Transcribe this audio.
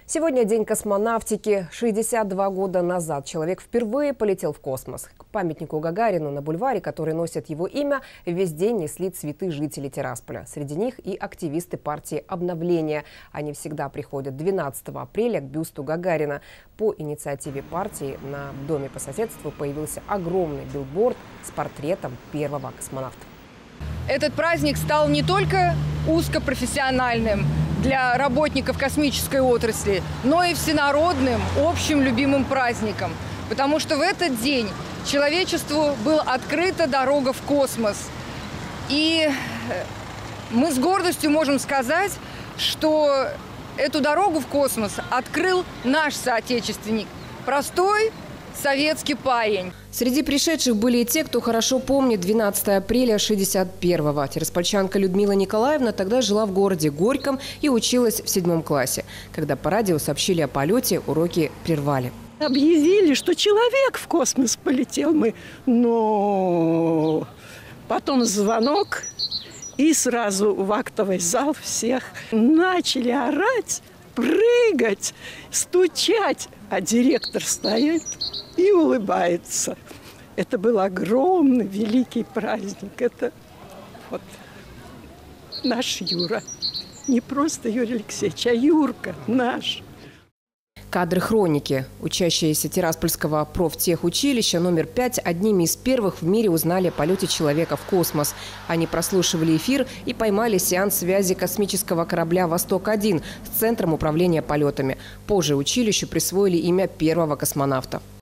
Сегодня день космонавтики. 62 года назад человек впервые полетел в космос. К памятнику Гагарину на бульваре, который носит его имя, весь день несли цветы жители Тирасполя. Среди них и активисты партии «Обновление». Они всегда приходят 12 апреля к бюсту Гагарина. По инициативе партии на доме по соседству появился огромный билборд с портретом первого космонавта. Этот праздник стал не только узкопрофессиональным для работников космической отрасли, но и всенародным, общим любимым праздником. Потому что в этот день человечеству была открыта дорога в космос. И мы с гордостью можем сказать, что эту дорогу в космос открыл наш соотечественник, простой советский парень. Среди пришедших были и те, кто хорошо помнит 12 апреля 61-го. Тираспольчанка Людмила Николаевна тогда жила в городе Горьком и училась в 7 классе. Когда по радио сообщили о полете, уроки прервали. Объявили, что человек в космос полетел. Но потом звонок, и сразу в актовый зал всех начали орать, прыгать, стучать. А директор стоит и улыбается. Это был огромный, великий праздник. Это вот наш Юра. Не просто Юрий Алексеевич, а Юрка наш. Кадры хроники. Учащиеся Тираспольского профтехучилища номер 5 одними из первых в мире узнали о полете человека в космос. Они прослушивали эфир и поймали сеанс связи космического корабля «Восток-1» с Центром управления полетами. Позже училищу присвоили имя первого космонавта.